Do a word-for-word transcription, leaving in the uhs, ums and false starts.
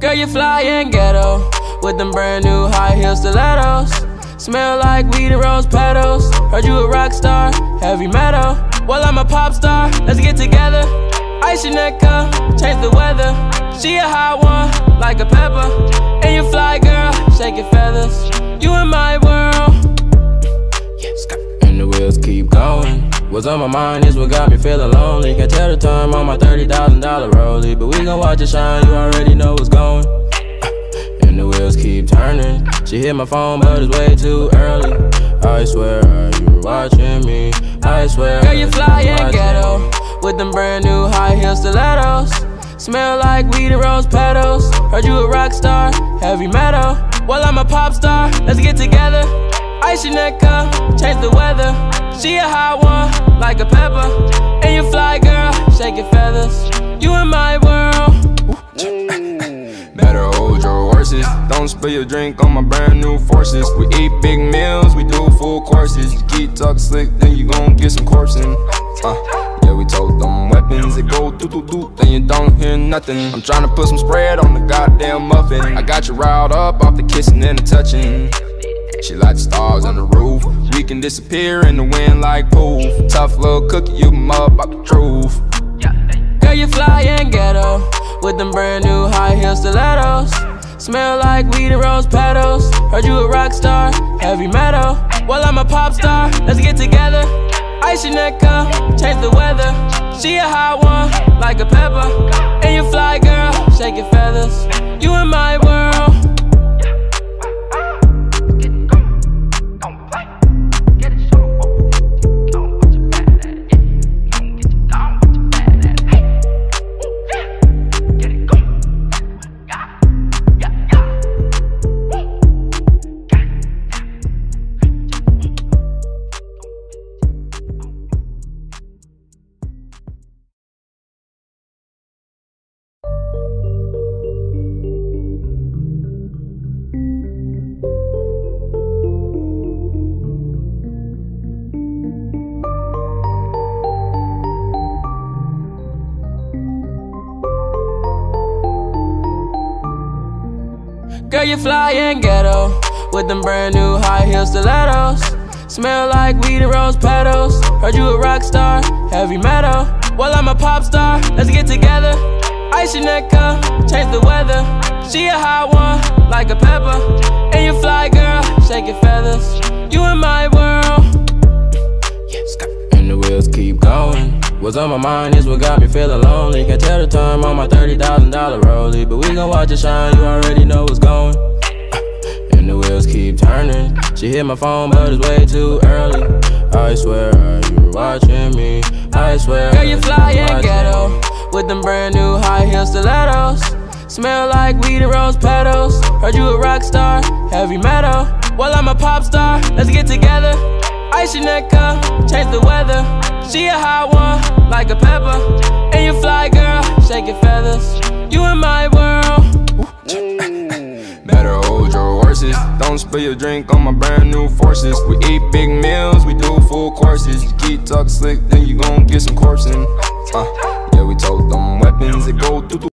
Girl, you fly and ghetto with them brand new high heel stilettos. Smell like weed and rose petals. Heard you a rock star, heavy metal. Well, I'm a pop star, let's get together. Ice your neck up, change the weather. She a hot one, like a pepper. And you fly, girl, shake your feathers. You in my world. And the wheels keep going. What's on my mind is what got me feeling lonely. Can't tell the time on my thirty thousand dollar rollie, but we gon' watch it shine, you already know what's going. And the wheels keep turning. She hit my phone, but it's way too early. I swear, are you watching me? I swear, girl, you fly and ghetto with them brand new high heel stilettos. Smell like weed and rose petals. Heard you a rock star, heavy metal. Well, I'm a pop star, let's get together. Ice your neck up, change the weather. She a hot one, like a pepper. And you fly, girl, shake your feathers. You in my world. Better hold your horses. Don't spill your drink on my brand new forces. We eat big meals, we do full courses. You keep talking slick, then you gon' get some coursing. Uh, yeah, we told them weapons that go doo doo doo, then you don't hear nothing. I'm tryna put some spread on the goddamn muffin. I got you riled up off the kissing and the touching. She like the stars on the roof. We can disappear in the wind like poof. Tough little cookie, you mug about the truth. Girl, you fly and ghetto with them brand new high heel stilettos. Smell like weed and rose petals. Heard you a rock star, heavy metal. Well, I'm a pop star, let's get together. Ice your neck up, change the weather. She a hot one, like a pepper. And you fly, girl, shake your feathers. You in my world. Girl, you fly and ghetto with them brand new high heel stilettos. Smell like weed and rose petals. Heard you a rock star, heavy metal. Well, I'm a pop star, let's get together. Ice your neck up, change the weather. She a hot one, like a pepper. And you fly, girl, shake your feathers. You in my world. And the wheels keep going. What's on my mind is what got me feeling lonely. Can't tell the time on my thirty thousand dollar rollie, but we gon' watch it shine, you already know what's going. And the wheels keep turning. She hit my phone, but it's way too early. I swear, are you watching me? I swear, girl, you fly and ghetto with them brand new high heel stilettos. Smell like weed and rose petals. Heard you a rock star, heavy metal. Well, I'm a pop star, let's get together. Ice your neck up, change the weather. She a hot one, like a pepper. And you fly, girl, shake your feathers. You in my world. Better hold your horses. Don't spill your drink on my brand new forces. We eat big meals, we do full courses. You keep talking slick, then you gon' get some coursing. Uh, yeah, we told them weapons that go doo doo.